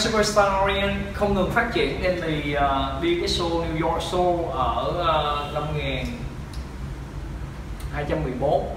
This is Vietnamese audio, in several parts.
Superstar Orient không ngừng phát triển nên thì đi cái show New York show ở năm 2014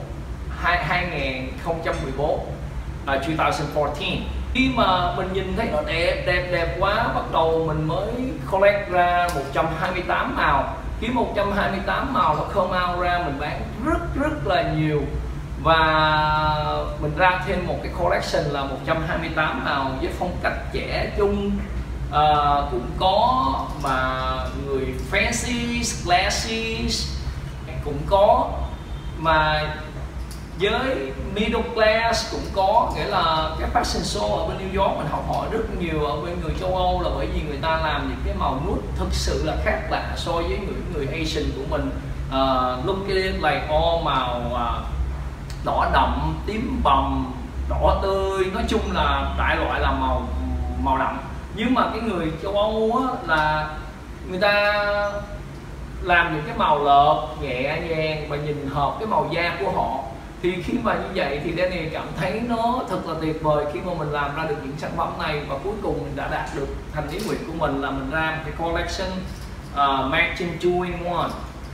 khi mà mình nhìn thấy nó đẹp quá, bắt đầu mình mới collect ra 128 màu. Khi 128 màu nó come out ra mình bán rất là nhiều, và mình ra thêm một cái collection là 128 màu với phong cách trẻ trung cũng có, mà người fancy, classy cũng có, mà với middle class cũng có. Nghĩa là cái fashion show ở bên New York mình học hỏi rất nhiều ở bên người châu Âu, là bởi vì người ta làm những cái màu nude thực sự là khác lạ so với người Asian của mình. Look at it like all màu đỏ đậm, tím bầm, đỏ tươi, nói chung là đại loại là màu đậm. Nhưng mà cái người châu Âu á, là người ta làm những cái màu lợt nhẹ nhàng và nhìn hợp cái màu da của họ. Thì khi mà như vậy thì Daniel cảm thấy nó thật là tuyệt vời khi mà mình làm ra được những sản phẩm này, và cuối cùng mình đã đạt được thành ý nguyện của mình là mình ra một cái collection matching 2-in-1,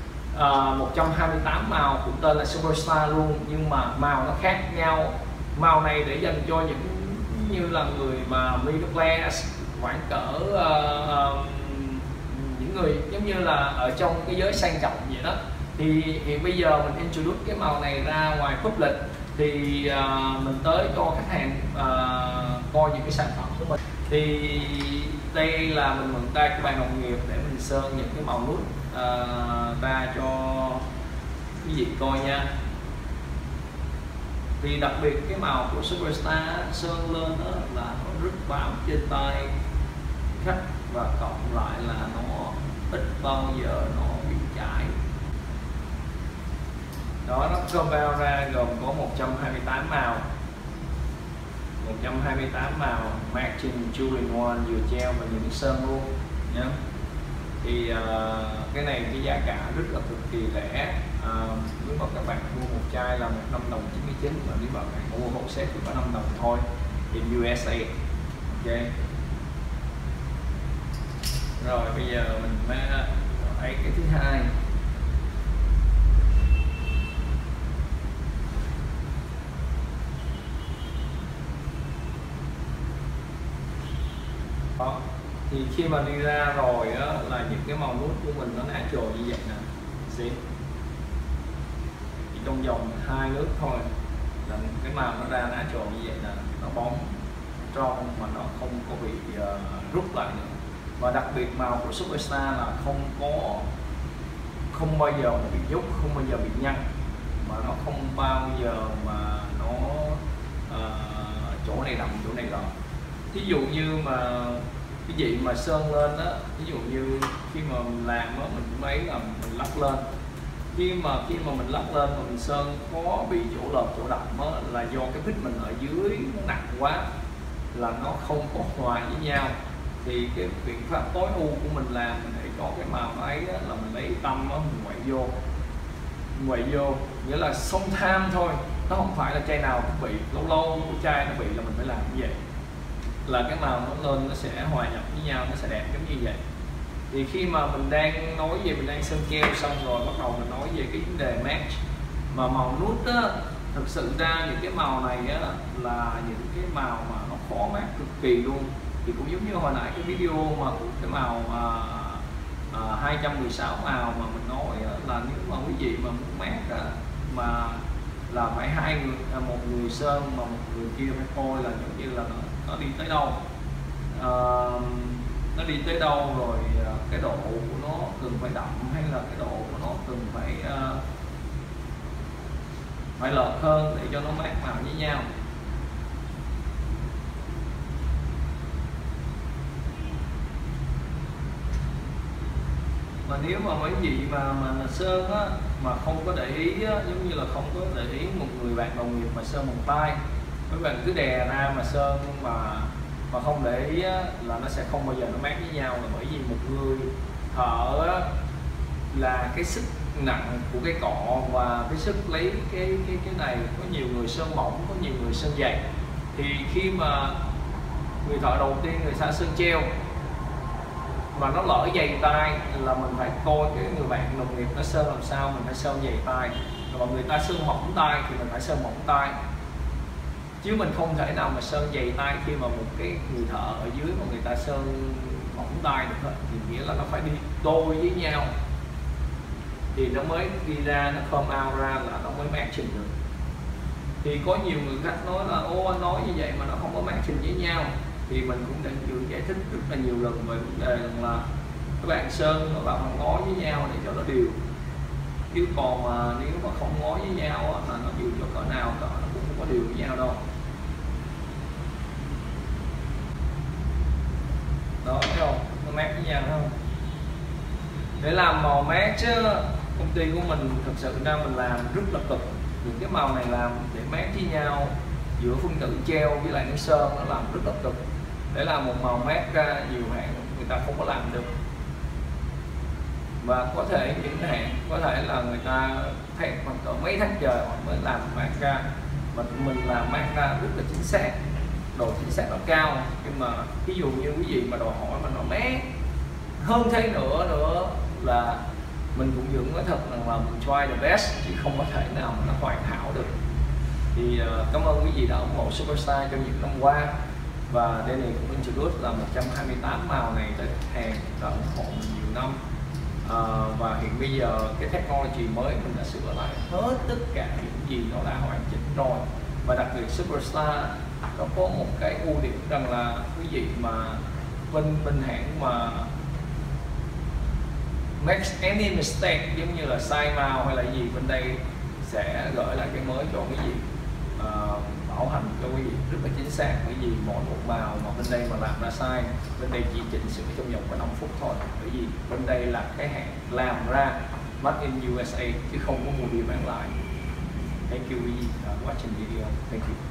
128 màu cũng tên là Superstar luôn, nhưng mà màu nó khác nhau. Màu này để dành cho những như là người mà middle class, khoảng cỡ những người giống như là ở trong cái giới sang trọng vậy đó. Thì hiện bây giờ mình introduce cái màu này ra ngoài public thì mình tới cho khách hàng coi những cái sản phẩm của mình. Thì đây là mình mượn tay của bạn đồng nghiệp để mình sơn những cái màu nude ra cho quý vị coi nha. Thì đặc biệt cái màu của Superstar sơn lên đó là nó rất bám trên tay khách, và cộng lại là nó ít bao giờ nó bị chảy. Đó, nó combo ra gồm có 128 màu, 128 màu matching 2-in-1, vừa treo và những sơn luôn nhé. Thì cái này cái giá cả rất là cực kỳ rẻ. Nếu mà các bạn mua một chai là 1 đồng 99, và nếu mà bạn mua một set thì có 5 đồng thôi in USA. Ok. Rồi bây giờ mình mới lấy cái thứ hai. Đó. Thì khi mà đi ra rồi á, là những cái màu nude của mình nó natural như vậy nè. Chỉ trong vòng 2 nước thôi là cái màu nó ra natural như vậy nè, nó bóng trong mà nó không có bị rút lại nữa. Và đặc biệt màu của Superstar là không bao giờ bị dúc, không bao giờ bị nhăn, mà nó không bao giờ mà nó chỗ này đậm chỗ này lợt. Ví dụ như mà cái gì mà sơn lên đó, ví dụ như khi mà mình làm đó, mình cũng ấy là mình lắc lên. Khi mà mình lắc lên mà mình sơn có bị chỗ lợt chỗ đậm đó, là do cái vít mình ở dưới nó nặng quá, là nó không có hòa với nhau. Thì cái biện pháp tối ưu của mình làm để có cái màu ấy đó, là mình lấy tăm đó, mình ngoại vô, nghĩa là song tham thôi, nó không phải là chai nào cũng bị, lâu chai nó bị là mình phải làm như vậy, là cái màu nó lên nó sẽ hòa nhập với nhau, nó sẽ đẹp giống như vậy. Thì khi mà mình đang nói về mình đang sơn keo xong rồi, bắt đầu mình nói về cái vấn đề match mà màu nude á. Thực sự ra những cái màu này á, là những cái màu mà nó khó mát cực kỳ luôn. Thì cũng giống như hồi nãy cái video mà cái màu 216 màu mà mình nói á, là nếu mà quý vị mà muốn mát á, mà là phải một người sơn mà một người kia phải coi là giống như là nó đi tới đâu, nó đi tới đâu rồi, cái độ của nó cần phải đậm hay là cái độ của nó cần phải lợt hơn để cho nó mát màu với nhau. Mà nếu mà mấy vị mà sơn á, mà không có để ý á, giống như là không có để ý một người bạn đồng nghiệp mà sơn bằng tay, mấy bạn cứ đè ra mà sơn mà không để ý á, là nó sẽ không bao giờ nó mát với nhau. Là bởi vì một người thợ á, là cái sức nặng của cái cọ và cái sức lấy cái này, có nhiều người sơn mỏng, có nhiều người sơn dày. Thì khi mà người thợ đầu tiên người ta sơn treo mà nó lỡ dày tay là mình phải coi cái người bạn đồng nghiệp nó sơn làm sao, mình phải sơn dày tay. Và người ta sơn mỏng tay thì mình phải sơn mỏng tay, chứ mình không thể nào mà sơn dày tay khi mà một cái người thợ ở dưới mà người ta sơn mỏng tay được hết. Thì nghĩa là nó phải đi đôi với nhau thì nó mới đi ra, nó come out ra là nó mới matching được. Thì có nhiều người khách nói là ô anh nói như vậy mà nó không có matching với nhau, thì mình cũng đã vừa giải thích rất là nhiều lần về vấn đề là các bạn sơn các bạn không ngó với nhau để cho nó đều, chứ còn mà nếu mà không ngó với nhau là nó đều cho cỡ nào cỡ nó cũng không có đều với nhau đâu. Đó, thấy không, nó mát với nhau, thấy không? Để làm màu mát chứ công ty của mình thực sự ra mình làm rất là cực. Những cái màu này làm để mát với nhau giữa phân tử treo với lại nước sơn, nó làm rất là cực. Để làm một màu mát ra nhiều hãng người ta không có làm được, và có thể những hãng có thể là người ta thét khoảng cỡ mấy tháng trời họ mới làm mát ra, mà mình làm mát ra rất là chính xác, độ chính xác nó cao. Nhưng mà ví dụ như quý vị mà đòi hỏi mà nó mát hơn thế nữa là mình cũng vẫn nói thật rằng là mình try the best, chứ không có thể nào mà nó hoàn hảo được. Thì cảm ơn quý vị đã ủng hộ Superstar trong những năm qua, và đây này cũng introduce là 128 màu này tới khách hàng đã ủng hộ mình nhiều năm. Và hiện bây giờ cái technology mới mình đã sửa lại hết tất cả những gì nó đã hoàn chỉnh rồi. Và đặc biệt Superstar nó có một cái ưu điểm rằng là quý vị mà bên hãng mà make any mistake giống như là sai màu hay là gì, bên đây sẽ gửi lại cái mới cho quý vị, bảo hành cho quý vị rất là chính xác. Bởi vì mỗi một màu mà bên đây mà làm ra sai, bên đây chỉ chỉnh sửa trong vòng có 5 phút thôi. Bởi vì bên đây là cái hãng làm ra made in USA chứ không có mua đi bán lại. Thank you for watching video. Thank you.